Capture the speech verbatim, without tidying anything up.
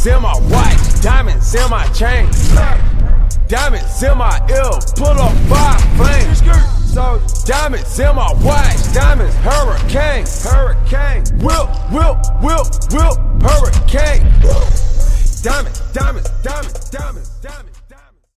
in my watch, diamonds in my chain, diamonds in my ear, pull up five flames. So diamonds in my watch, diamonds hurricane, hurricane. Whip, whip, whip, whip.